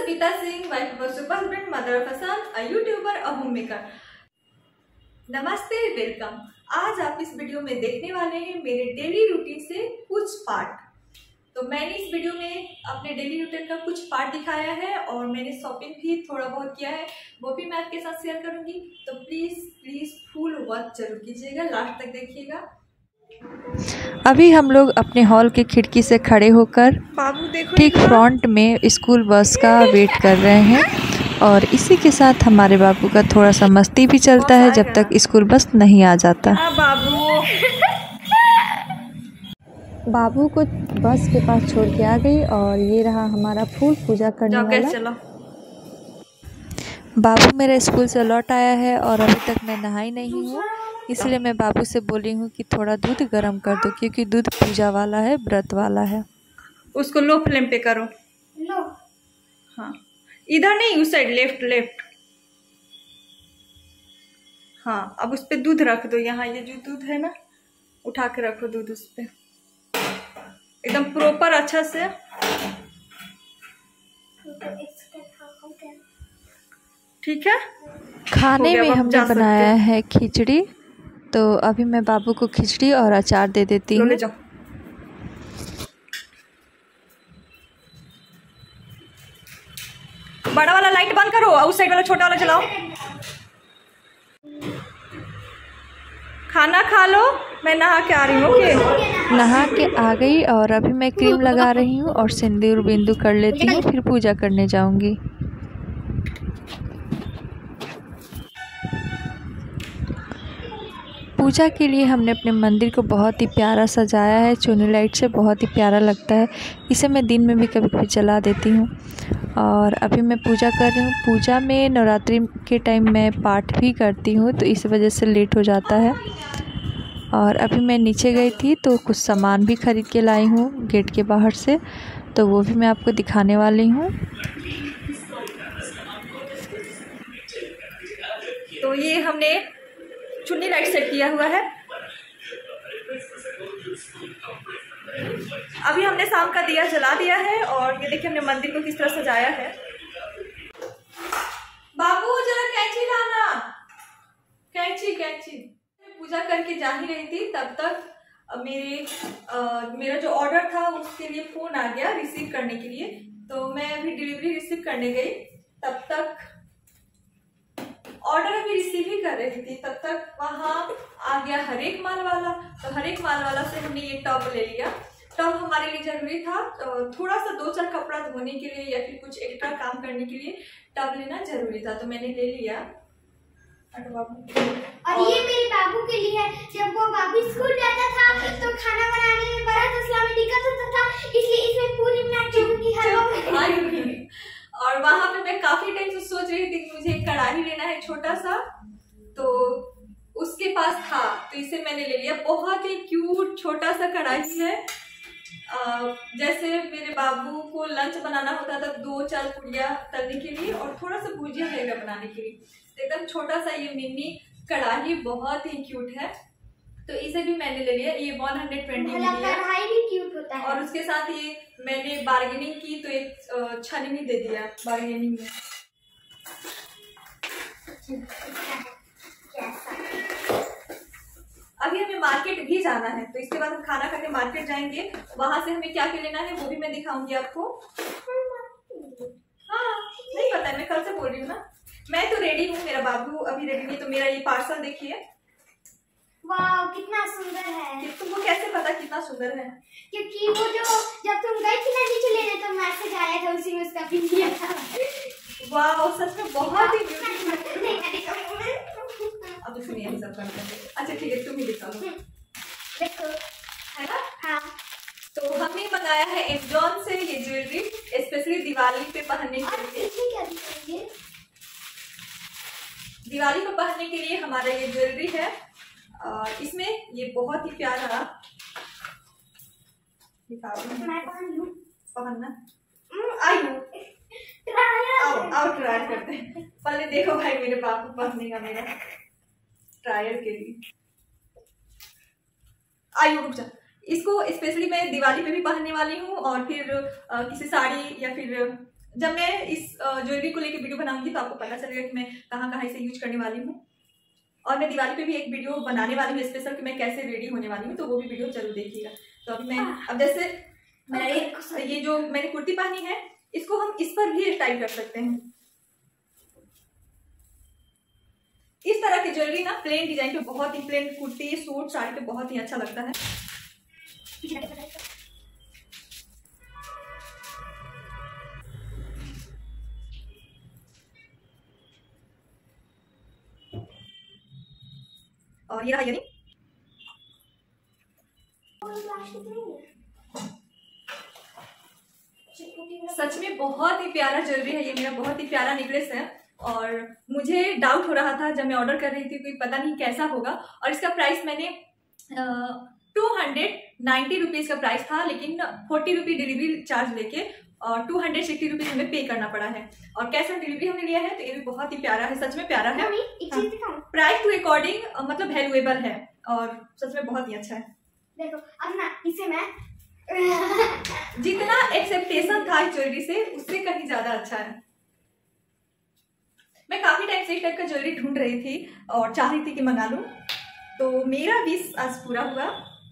Gita Singh, wife of super husband, mother of a son, a YouTuber, a home maker. नमस्ते, welcome. आज आप इस video में देखने वाले हैं मेरे डेली रूटीन से कुछ पार्ट। तो मैंने इस वीडियो में अपने डेली रूटीन का कुछ पार्ट दिखाया है और मैंने शॉपिंग भी थोड़ा बहुत किया है, वो भी मैं आपके साथ शेयर करूंगी। तो प्लीज फुल वॉच जरूर कीजिएगा, लास्ट तक देखिएगा। अभी हम लोग अपने हॉल की खिड़की से खड़े होकर ठीक फ्रंट में स्कूल बस का वेट कर रहे हैं और इसी के साथ हमारे बाबू का थोड़ा सा मस्ती भी चलता है जब तक स्कूल बस नहीं आ जाता। बाबू को बस के पास छोड़ के आ गई और ये रहा हमारा फूल पूजा करने वाला। बाबू मेरा स्कूल से लौट आया है और अभी तक मैं नहाई नहीं हूँ, इसलिए मैं बाबू से बोली हूँ कि थोड़ा दूध गर्म कर दो क्योंकि दूध पूजा वाला है, व्रत वाला है। उसको लो फ्लेम पे करो। लो। हाँ, इधर नहीं, उस साइड, लेफ्ट। हाँ, अब उस पे दूध रख दो। यहाँ ये जो दूध है ना, उठा के रखो दूध उस पे एकदम प्रॉपर अच्छा से। ठीक है। खाने में हमने बनाया है खिचड़ी, तो अभी मैं बाबू को खिचड़ी और अचार दे देती हूँ। बड़ा वाला लाइट बंद करो और उस साइड वाला छोटा वाला चलाओ। खाना खा लो, मैं नहा के आ रही हूँ। ओके। नहा के आ गई और अभी मैं क्रीम लगा रही हूँ और सिंदूर बिंदु कर लेती हूँ, फिर पूजा करने जाऊँगी। पूजा के लिए हमने अपने मंदिर को बहुत ही प्यारा सजाया है, चुनी लाइट से बहुत ही प्यारा लगता है। इसे मैं दिन में भी कभी कभी जला देती हूँ और अभी मैं पूजा कर रही हूँ। पूजा में नवरात्रि के टाइम मैं पाठ भी करती हूँ, तो इस वजह से लेट हो जाता है। और अभी मैं नीचे गई थी तो कुछ सामान भी ख़रीद के लाई हूँ गेट के बाहर से, तो वो भी मैं आपको दिखाने वाली हूँ। तो ये हमने चुन्नी लाइट सेट किया हुआ है। अभी हमने शाम का दिया जला दिया है और ये देखिए हमने मंदिर को किस तरह सजाया है। बाबू जरा कैंची लाना, कैंची। पूजा करके जा ही रही थी, तब तक मेरा जो ऑर्डर था उसके लिए फोन आ गया रिसीव करने के लिए। तो मैं अभी डिलीवरी रिसीव करने गई, तब तक ऑर्डर अभी रिसीव ही कर रही थी, तब तक वहाँ आ गया हर एक माल वाला। तो हर एक माल वाला से हमने ये टब ले लिया। टब हमारे लिए जरूरी था, तो थोड़ा सा 2-4 कपड़ा धोने के लिए या फिर कुछ एक्स्ट्रा काम करने के लिए टब लेना जरूरी था, तो मैंने ले लिया। और ये मेरे बाबू के लिए है। जब वो बाबू स्कूल जाता था तो खाना बनाने में बड़ा तसला में दिक्कत होता था, इसलिए इसमें पूरी मिनट हर और वहां पे मैं काफी टाइम से सोच रही थी कि मुझे एक कढ़ाई लेना है छोटा सा, तो उसके पास था तो इसे मैंने ले लिया। बहुत ही क्यूट छोटा सा कढ़ाई है। जैसे मेरे बाबू को लंच बनाना होता था 2-4 पुड़िया तलने के लिए और थोड़ा सा भुजिया वगैरह बनाने के लिए, एकदम छोटा सा ये मिनी कढ़ाई बहुत ही क्यूट है, तो इसे भी मैंने ले लिया। ये 120 में लिया कढ़ाई भी क्यूट होता है। और उसके साथ ये मैंने बार्गेनिंग की तो एक छन्नी दे दिया बार्गेनिंग में। अभी हमें मार्केट भी जाना है, तो इसके बाद हम खाना खा के मार्केट जाएंगे। वहां से हमें क्या क्या लेना है वो भी मैं दिखाऊंगी आपको। हाँ, नहीं पता है, मैं कल से बोल रही हूँ ना। मैं तो रेडी हूँ, मेरा बाबू अभी रेडी नहीं। तो मेरा ये पार्सल देखिए, वाह कितना सुंदर है। तुमको कैसे पता कितना सुंदर है? क्योंकि वो जो जब तुम गई थी ना नीचे लेने तो मैसेज आया था, उसी में उसका पिन दिया था। वाह, सच में बहुत ही ब्यूटीफुल है। अब तो सुनिए सब करते हैं। अच्छा ठीक है, तुम ही दिखा लो। देखो, है ना? हाँ। तो हमने मंगाया है एमेजॉन से ये ज्वेलरी, स्पेशली दिवाली पे पहनने के लिए। दिवाली पे पहनने के लिए हमारा ये ज्वेलरी है। इसमें ये बहुत ही प्यारा पहनना। आओ ट्राई करते हैं। पहले देखो भाई मेरे बाबू पहनने का मेरा ट्रायल के लिए। आइयो रुक जा। इसको स्पेशली मैं दिवाली पे भी पहनने वाली हूँ और फिर किसी साड़ी या फिर जब मैं इस ज्वेलरी को लेकर वीडियो बनाऊंगी तो आपको पता चलेगा कि मैं कहाँ कहाँ इसे यूज करने वाली हूँ। और मैं दिवाली पे भी एक वीडियो बनाने वाली हूँ स्पेशल कि मैं कैसे रेडी होने वाली हूँ, तो वो भी वीडियो जरूर देखिएगा। तो अभी मैं अब जैसे मैं ये जो मैंने कुर्ती पहनी है इसको हम इस पर भी स्टाइल कर सकते हैं। इस तरह की ज्वेलरी ना प्लेन डिजाइन पे बहुत ही, प्लेन कुर्ती सूट साड़ी पे बहुत ही अच्छा लगता है। और ये रहा इयरिंग। सच में बहुत ही प्यारा ज्वेलरी है ये, मेरा बहुत ही प्यारा नेकलेस है। और मुझे डाउट हो रहा था जब मैं ऑर्डर कर रही थी कि पता नहीं कैसा होगा, और इसका प्राइस मैंने 290 रुपीज़ का प्राइस था, लेकिन 40 रुपये डिलीवरी चार्ज लेके और 260 रुपीज़ हमें पे करना पड़ा है। और कैश ऑन डिलीवरी हमने लिया है, तो ये भी बहुत ही प्यारा है, सच में प्यारा है। प्राइस टू अकॉर्डिंग मतलब वैल्यूएबल है और सच में बहुत ही अच्छा है। देखो अब ना इसे मैं जितना एक्सेप्टेशन था ज्वेलरी से उससे कहीं ज्यादा अच्छा है। मैं काफी टाइम से इस टाइप का ज्वेलरी ढूंढ रही थी और चाह रही थी कि मंगा लूं, तो मेरा विश आज पूरा हुआ।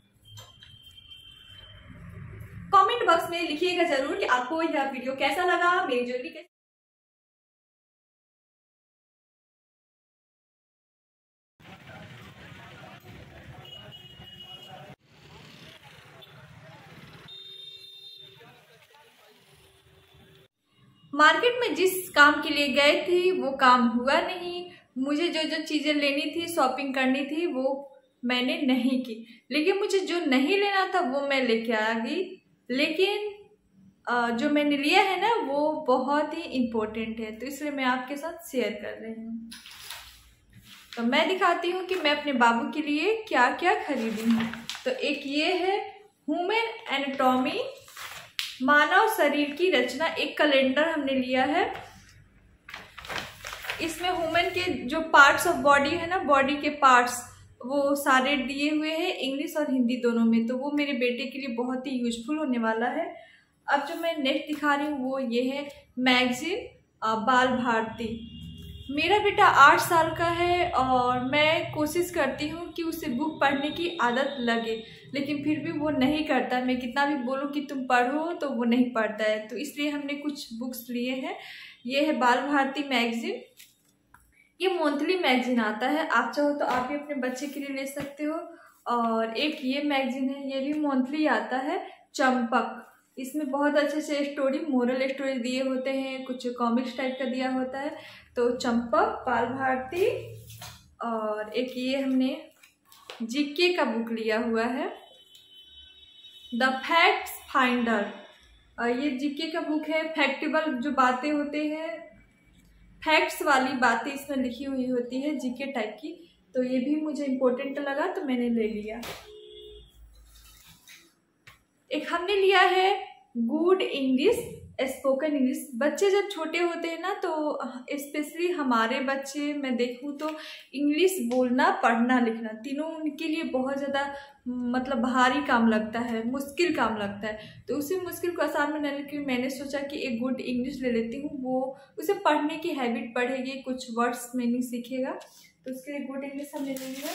कमेंट बॉक्स में लिखिएगा जरूर कि आपको यह वीडियो कैसा लगा, मेरी ज्वेलरी कैसी। मार्केट में जिस काम के लिए गए थे वो काम हुआ नहीं। मुझे जो जो चीज़ें लेनी थी, शॉपिंग करनी थी, वो मैंने नहीं की। लेकिन मुझे जो नहीं लेना था वो मैं लेके आ गई। लेकिन जो मैंने लिया है ना वो बहुत ही इम्पोर्टेंट है, तो इसलिए मैं आपके साथ शेयर कर रही हूँ। तो मैं दिखाती हूँ कि मैं अपने बाबू के लिए क्या क्या खरीदी हूँ। तो एक ये है ह्यूमन एनाटॉमी, मानव शरीर की रचना, एक कैलेंडर हमने लिया है। इसमें ह्यूमन के जो पार्ट्स ऑफ बॉडी है ना, बॉडी के पार्ट्स वो सारे दिए हुए हैं, इंग्लिश और हिंदी दोनों में। तो वो मेरे बेटे के लिए बहुत ही यूजफुल होने वाला है। अब जो मैं नेक्स्ट दिखा रही हूँ वो ये है मैगजीन बाल भारती। मेरा बेटा 8 साल का है और मैं कोशिश करती हूँ कि उसे बुक पढ़ने की आदत लगे, लेकिन फिर भी वो नहीं करता। मैं कितना भी बोलूँ कि तुम पढ़ो तो वो नहीं पढ़ता है। तो इसलिए हमने कुछ बुक्स लिए हैं। ये है बाल भारती मैगजीन, ये मंथली मैगजीन आता है। आप चाहो तो आप भी अपने बच्चे के लिए ले सकते हो। और एक ये मैगजीन है, ये भी मंथली आता है, चंपक। इसमें बहुत अच्छे से स्टोरी, मोरल स्टोरी दिए होते हैं, कुछ कॉमिक्स टाइप का दिया होता है। तो चंपक, बाल भारती। और एक ये हमने जीके का बुक लिया हुआ है, द फैक्ट्स फाइंडर। ये जीके का बुक है, फैक्टेबल जो बातें होते हैं, फैक्ट्स वाली बातें इसमें लिखी हुई होती है, जीके टाइप की। तो ये भी मुझे इम्पोर्टेंट लगा तो मैंने ले लिया। एक हमने लिया है गुड इंग्लिश, स्पोकन इंग्लिश। बच्चे जब छोटे होते हैं ना, तो स्पेशली हमारे बच्चे मैं देखूँ तो इंग्लिश बोलना, पढ़ना, लिखना तीनों उनके लिए बहुत ज़्यादा मतलब भारी काम लगता है, मुश्किल काम लगता है। तो उसी मुश्किल को आसान बनाने के लिए मैंने सोचा कि एक गुड इंग्लिश ले लेती हूँ। वो उसे पढ़ने की हैबिट बढ़ेगी, कुछ वर्ड्स मीनिंग सीखेगा। तो उसके लिए गुड इंग्लिश हमने ले लिया।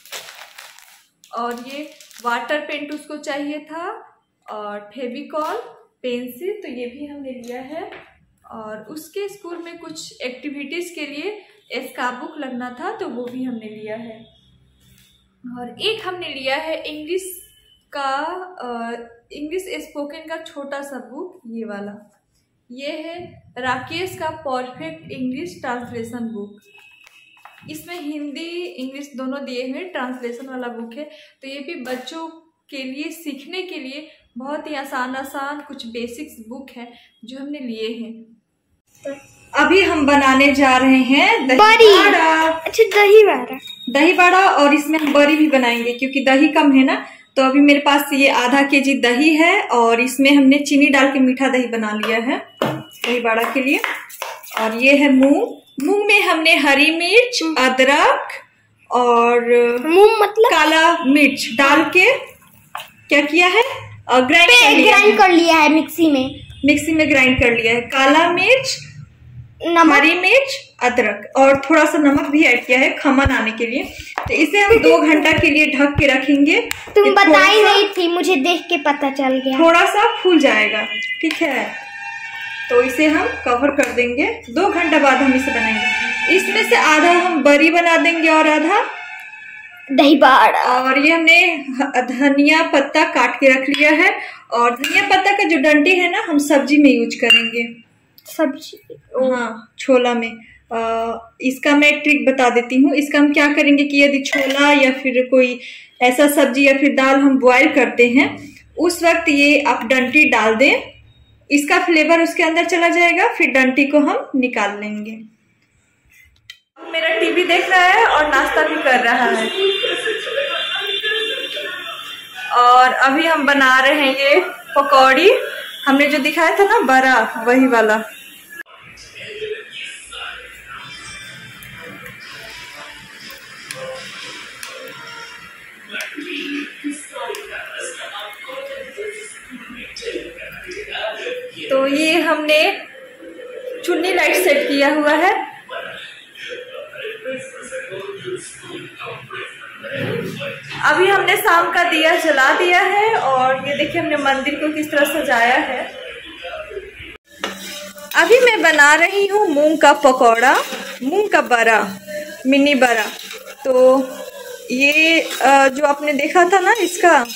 और ये वाटर पेंट उसको चाहिए था, और फेविकॉल, पेंसिल, तो ये भी हमने लिया है। और उसके स्कूल में कुछ एक्टिविटीज़ के लिए स्क्रैप बुक लगना था, तो वो भी हमने लिया है। और एक हमने लिया है इंग्लिश का, इंग्लिश स्पोकन का छोटा सा बुक, ये वाला। ये है राकेश का परफेक्ट इंग्लिश ट्रांसलेशन बुक। इसमें हिंदी इंग्लिश दोनों दिए हुए, ट्रांसलेशन वाला बुक है। तो ये भी बच्चों के लिए सीखने के लिए बहुत ही आसान कुछ बेसिक्स बुक है जो हमने लिए हैं। अभी हम बनाने जा रहे हैं दही बड़ा। अच्छा, दही बड़ा। और इसमें हम बड़ी भी बनाएंगे क्योंकि दही कम है ना। तो अभी मेरे पास ये आधा केजी दही है और इसमें हमने चीनी डाल के मीठा दही बना लिया है दही बड़ा के लिए। और ये है मूंग में हमने हरी मिर्च, अदरक और मूंग मतलब काला मिर्च डाल के क्या किया है, ग्राइंड कर लिया है मिक्सी में। मिक्सी में ग्राइंड कर लिया है। काला मिर्च, हरी मिर्च, अदरक और थोड़ा सा नमक भी ऐड किया है खमन आने के लिए। तो इसे हम 2 घंटा के लिए ढक के रखेंगे। तुम बताई नहीं थी, मुझे देख के पता चल गया। थोड़ा सा फूल जाएगा, ठीक है। तो इसे हम कवर कर देंगे। 2 घंटा बाद हम इसे बनाएंगे। इसमें से आधा हम बरी बना देंगे और आधा दही बाड़ा। और ये हमने धनिया पत्ता काट के रख लिया है। और धनिया पत्ता का जो डंडी है ना, हम सब्जी में यूज करेंगे। सब्जी? हाँ, छोला में। इसका मैं ट्रिक बता देती हूँ। इसका हम क्या करेंगे कि यदि छोला या फिर कोई ऐसा सब्जी या फिर दाल हम बॉयल करते हैं, उस वक्त ये आप डंडी डाल दें, इसका फ्लेवर उसके अंदर चला जाएगा। फिर डंडी को हम निकाल लेंगे। मेरा टीवी देख रहा है और नाश्ता भी कर रहा है। और अभी हम बना रहे हैं ये पकौड़ी। हमने जो दिखाया था ना बड़ा, वही वाला। तो ये हमने चुन्नी लाइट सेट किया हुआ है। अभी हमने शाम का दिया जला दिया है और ये देखिए हमने मंदिर को किस तरह सजाया है। अभी मैं बना रही हूँ मूंग का पकौड़ा, मूंग का बड़ा, मिनी बड़ा। तो ये जो आपने देखा था ना, इसका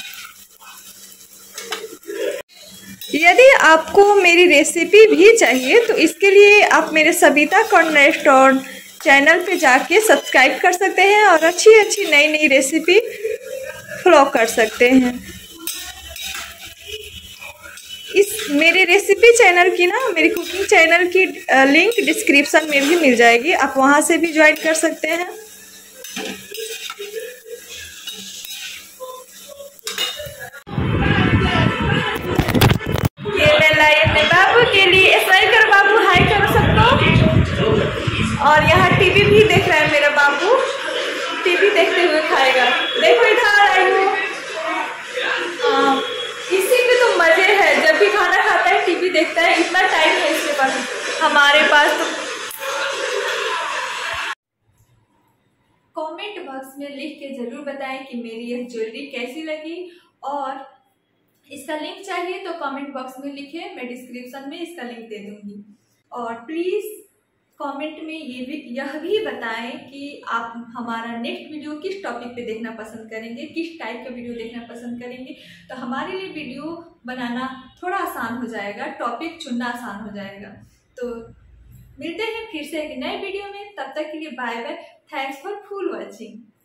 यदि आपको मेरी रेसिपी भी चाहिए तो इसके लिए आप मेरे सविता कॉर्नर रेस्टोरेंट चैनल पे जाके सब्सक्राइब कर सकते हैं और अच्छी अच्छी नई नई रेसिपी फॉलो कर सकते हैं। इस मेरे रेसिपी चैनल की ना, मेरी कुकिंग चैनल की लिंक डिस्क्रिप्शन में भी मिल जाएगी। आप वहां से भी ज्वाइन कर सकते हैं। ये मैं लाई अपने बाबू के लिए। स्माइल करो बाबू, हाय करो सबको। और यहाँ टीवी भी देख रहा है मेरा बाबू, टीवी देखते हुए खाएगा। देखो इधर आई हूँ। इसी में तो मजे है, जब भी खाना खाता है टीवी देखता है। इतना टाइम है इसके पास, हमारे पास तो। कमेंट बॉक्स में लिख के जरूर बताएं कि मेरी यह ज्वेलरी कैसी लगी। और इसका लिंक चाहिए तो कमेंट बॉक्स में लिखें, मैं डिस्क्रिप्शन में इसका लिंक दे दूंगी। और प्लीज़ कमेंट में यह भी बताएं कि आप हमारा नेक्स्ट वीडियो किस टॉपिक पे देखना पसंद करेंगे, किस टाइप का वीडियो देखना पसंद करेंगे। तो हमारे लिए वीडियो बनाना थोड़ा आसान हो जाएगा, टॉपिक चुनना आसान हो जाएगा। तो मिलते हैं फिर से एक नए वीडियो में। तब तक के लिए bye bye. Thanks for full watching.